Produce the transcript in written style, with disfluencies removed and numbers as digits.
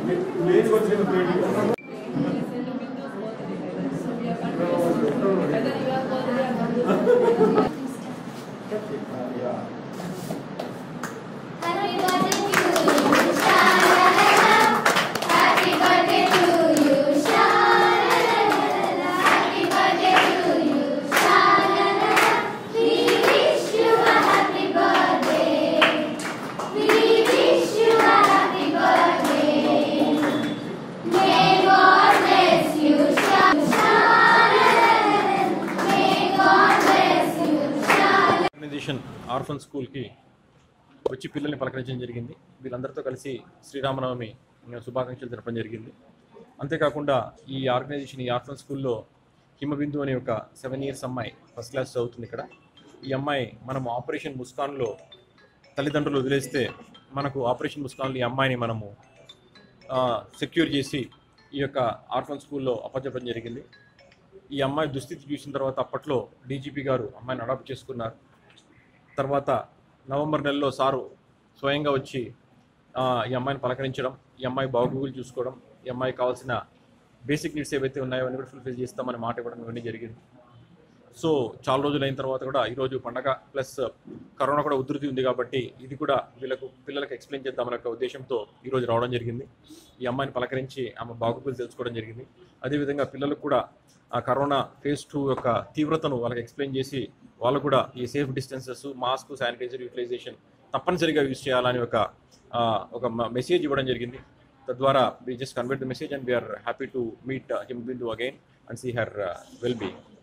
Orphan స్కూల్కి వచ్చి పిల్లల్ని పలకరించడం జరిగింది. వీళ్ళందరితో కలిసి శ్రీరామనవమి శుభాకాంక్షలు తెలపడం జరిగింది. అంతేకాకుండా ఈ ఆర్గనైజేషన్ ఈ ఆర్ఫన్ స్కూల్లో హిమబిందు అనే ఒక 7 years అమ్మాయి ఫస్ట్ క్లాస్ చదువుతుంది ఇక్కడ. ఈ అమ్మాయి మనం ఆపరేషన్ ముస్కాన్లో తల్లిదండ్రులు వదిలేస్తే మనకు ఆపరేషన్ ముస్కాన్లో ఈ అమ్మాయిని మనము సెక్యూర్ చేసి ఈ యొక్క ఆర్ఫన్ స్కూల్లో అప్పచెప్పడం జరిగింది. ఈ అమ్మాయి దుస్థితి చూసిన తర్వాత అప్పట్లో డీజీపీ గారు అమ్మాయిని అడాప్ట్ చేసుకున్నారు. తర్వాత నవంబర్ నెలలో సారు స్వయంగా వచ్చి ఈ అమ్మాయిని పలకరించడం, ఈ అమ్మాయి బాగోగులు చూసుకోవడం, ఈ అమ్మాయికి కావాల్సిన బేసిక్ నీడ్స్ ఏవైతే ఉన్నాయో అన్నీ కూడా ఫుల్ఫిల్ చేస్తామని మాట ఇవ్వడం ఇవన్నీ జరిగింది. సో చాలా రోజులు అయిన తర్వాత కూడా ఈరోజు పండగ ప్లస్ కరోనా కూడా ఉధృతి ఉంది కాబట్టి ఇది కూడా పిల్లలకు ఎక్స్ప్లెయిన్ చేద్దామనే ఒక ఉద్దేశంతో ఈరోజు రావడం జరిగింది. ఈ అమ్మాయిని పలకరించి ఆమె బాగోగులు తెలుసుకోవడం జరిగింది. అదేవిధంగా పిల్లలకు కూడా ఆ కరోనా phase 2 యొక్క తీవ్రతను వాళ్ళకి ఎక్స్ప్లెయిన్ చేసి వాళ్ళు కూడా ఈ safe distances, mask, sanitizer utilization తప్పనిసరిగా యూజ్ చేయాలని ఒక మెసేజ్ ఇవ్వడం జరిగింది. తద్వారా we just conveyed the message and we are happy to meet Himabindu again and see her well-being.